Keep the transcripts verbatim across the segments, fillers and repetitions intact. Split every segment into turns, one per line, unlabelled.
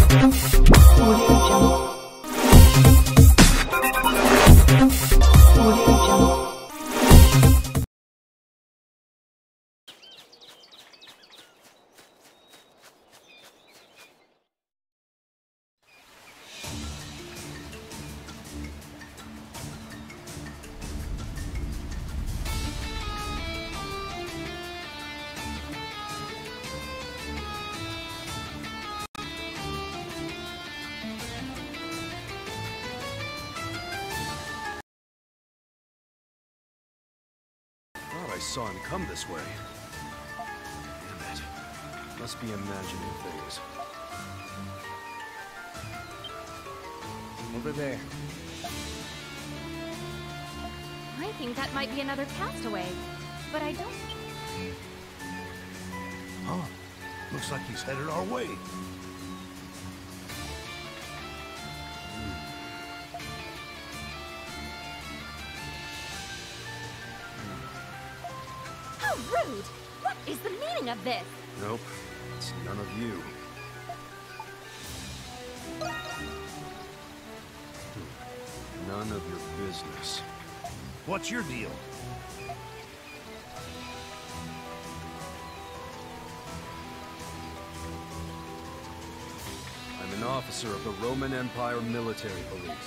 Audio Jungle. Audio Jungle.
I saw him come this way. Damn it. Must be imagining things. Over there.
I think that might be another castaway, but I don't...
Huh. Looks like he's headed our way.
How rude! What is the meaning of this?
Nope. It's none of you. Hmm. None of your business.
What's your deal?
I'm an officer of the Roman Empire Military Police.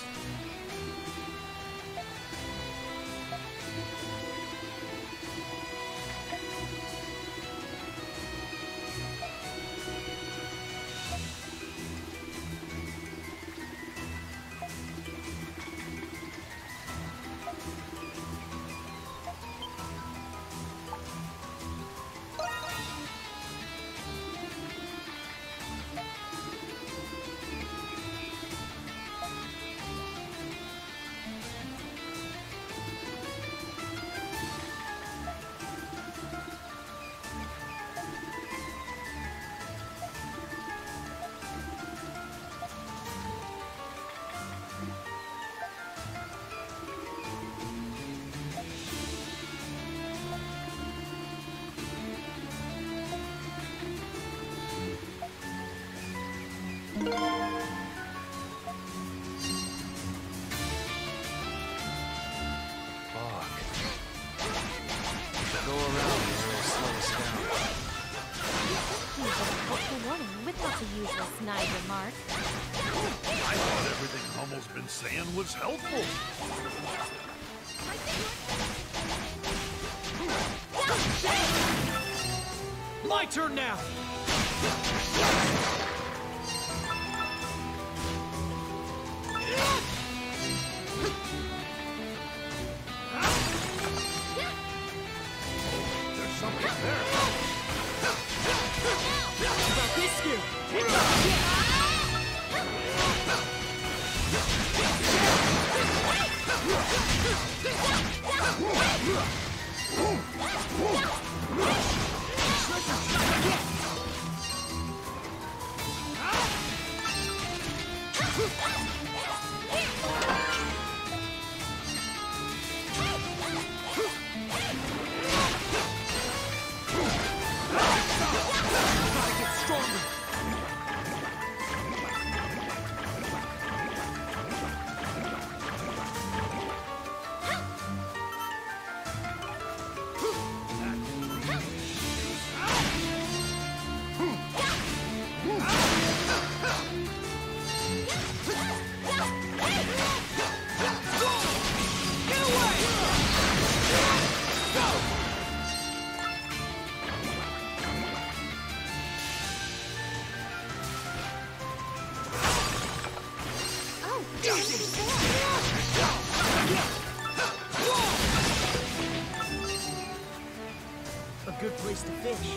Go around and it'll slow us down.
He's a helpful warning without the usual snide remark.
I thought everything Hummel's been saying was helpful.
My turn now!
Something there.
About this skill! A good place to fish.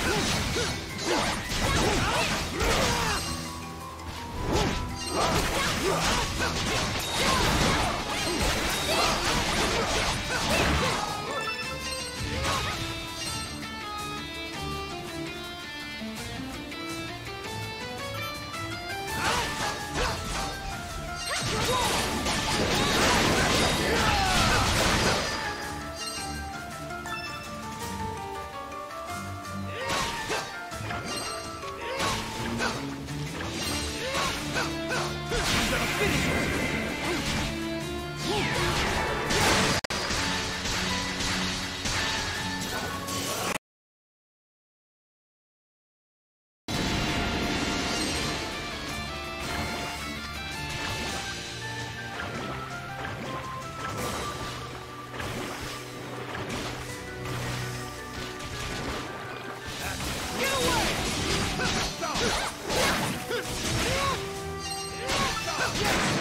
Huh? Yes!